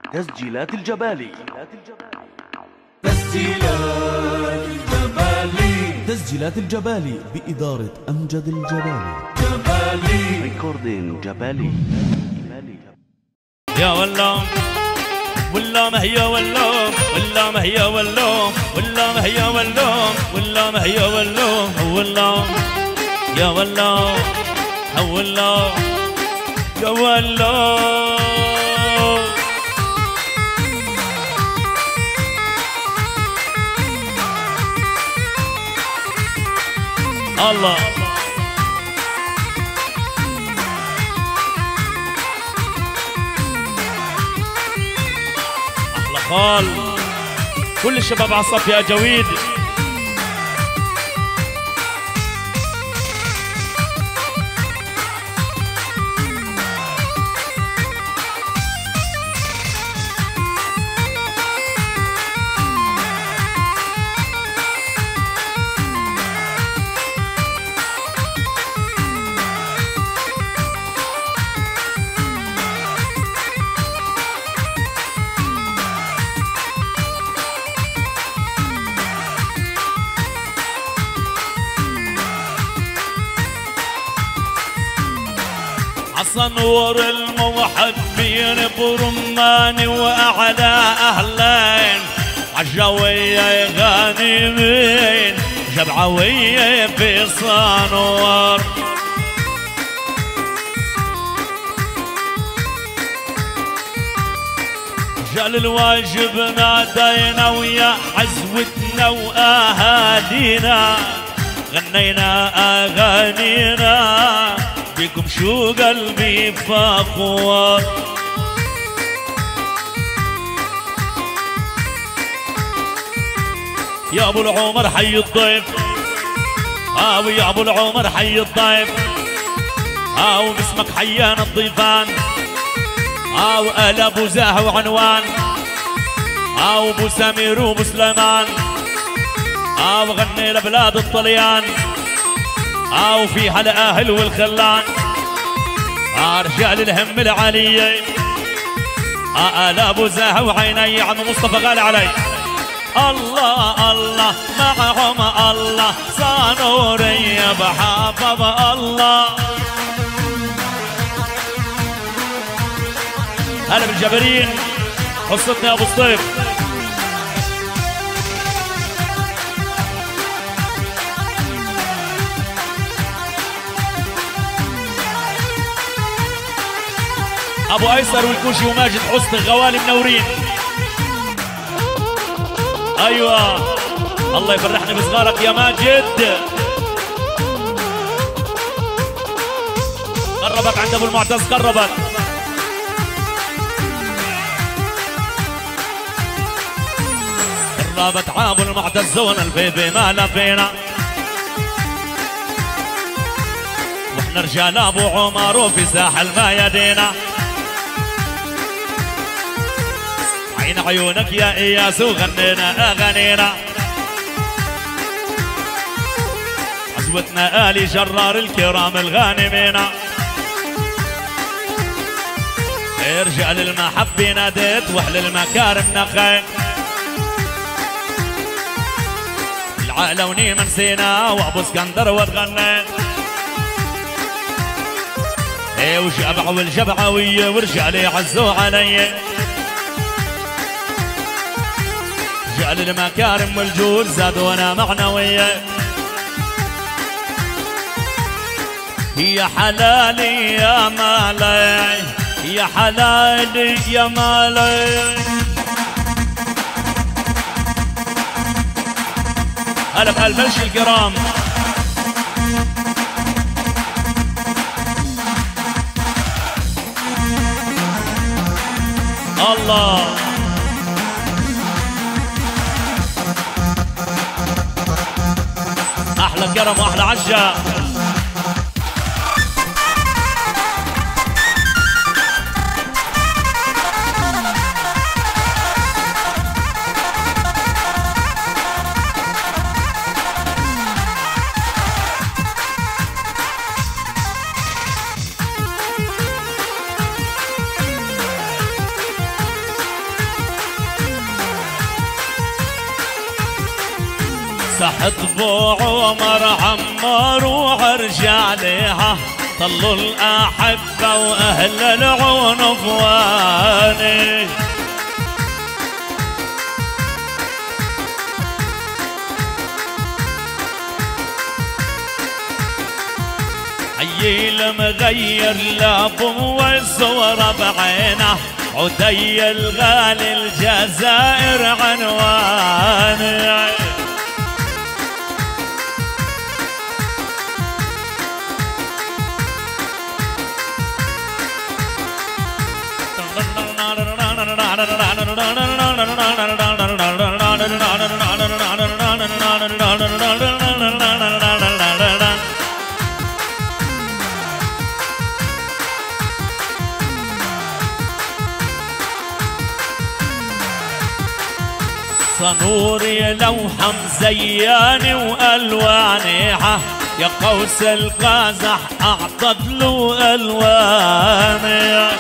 تسجيلات الجبالي. تسجيلات الجبالي بإدارة أمجد الجبالي. ريكوردين جبالي. يا والله والله ما هي والله والله ما هي والله والله ما هي والله والله ما هي والله والله يا والله والله يا والله الله احلى خال كل الشباب على الصف يا جويد. عصنور المحبين برماني وأعلى أهلين عالجوية غانمين جبعوية في صنور جال الواجب نادينا ويا عزوتنا وأهالينا غنينا أغانينا بكم شو قلبي فخور يا ابو العمر حي الضيف ويا ابو العمر حي الضيف باسمك حيان الضيفان وآل ابو زاه وعنوان وابو سمير وابو سليمان وغني لبلاد الطليان وفيها الاهل والخلان رجال الهم العلي آل ابو زاه وعيني عم مصطفى غالي علي الله الله معهم الله صانوري بحافظ الله. هلا بالجبرين قصتنا يا ابو الصيف. ابو ايسر والكوشي وماجد حسن الغوالي منورين. ايوه الله يفرحني بصغارك يا ماجد. قربت عند ابو المعتز قربت. قربت عابو المعتز البيبي ما لفينا واحنا رجال ابو عمر وفي ساحل ما يدينا. عين عيونك يا اياس وغنينا اغانينا عزوتنا الي جرار الكرام الغانمين رجال المحبة ناديت واحل المكارم نخين العالوني من سينا وابو اسكندر وتغنيت وجبع والجبعوية ورجالي عزوا علي رجال المكارم والجود زادونا معنوية يا حلالي يا مالي يا حلالي يا مالي. هلا بهالبلش الكرام. الله احلى كرم واحلى عشا. صحت بو عمر عمار وارجع لها طلوا الأحبة وأهل العنفواني عيل مغير لابو والصورة بعينه عدي الغالي الجزائر عنواني صنوري لوحة مزيانة وألوانها يا قوس القازح أعطت له ألواني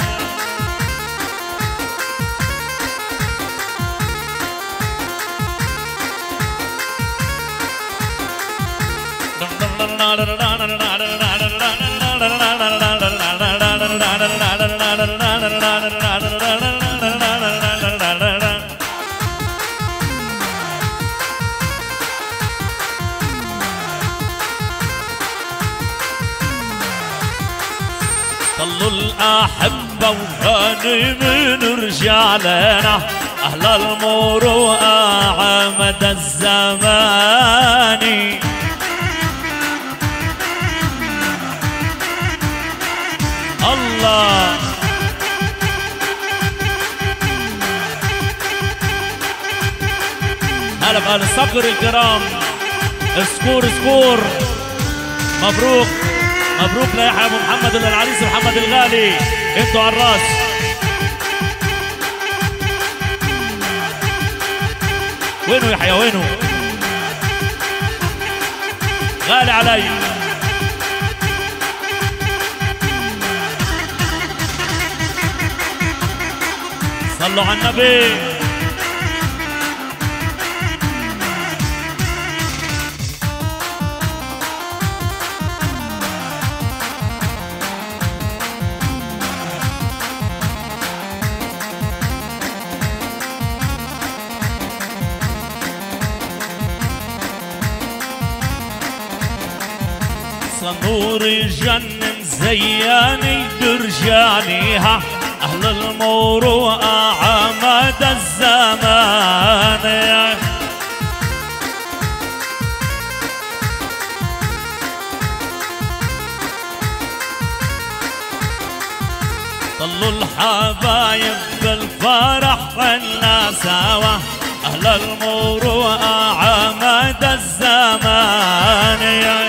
طلوا الأحبة وغانمين رجالنا أهل المروءة عمد الزمان الله هلا بأهل الصقر الكرام سكور سكور مبروك مبروك ليحيى ابو محمد للعريس محمد الغالي انتوا على الراس وينه يحيى وينه غالي علي صلوا على النبي صنوري جنن زياني برجانيها أهل المروءة عمد الزمان طلوا الحبايب بالفرح حنا سوا أهل المروءة عمد الزمان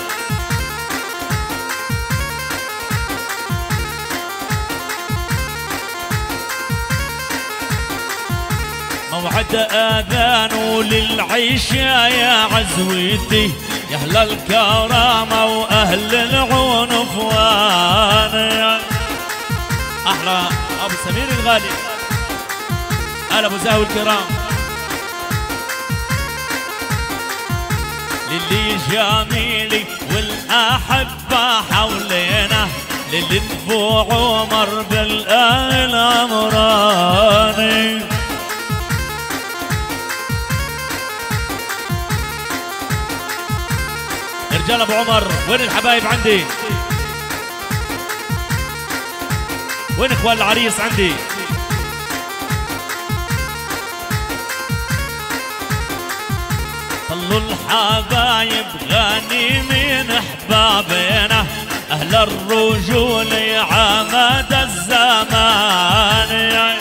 موعد آذان للعيشة يا عزويتي يا أهل الكرامة وأهل العنفوان أحلى أبو سمير الغالي أهل أبو زاهو الكرام للي جميلي والأحبة حولينا للي نبو عمر بالآل أمراني رجال ابو عمر وين الحبايب عندي وين اخوان العريس عندي طلوا الحبايب غانمين احبابنا اهل الرجول عمد الزمان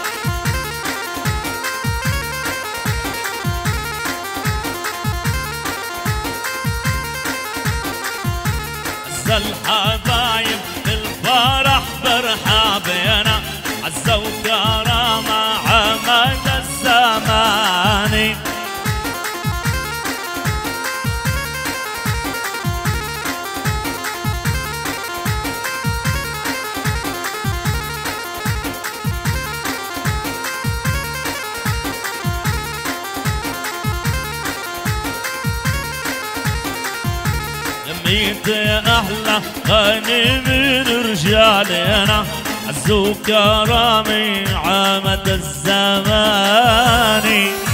الحبايب الفرح برحابنا عزة وكرامة عمد الزمان انت يا احلى غني من رجالنا عزو كرامي عامة الزمان.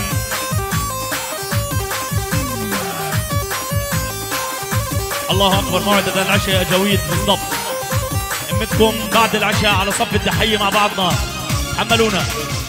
الله اكبر. موعد العشاء يا جويد بالضبط. همتكم بعد العشاء على صف التحية مع بعضنا. حملونا.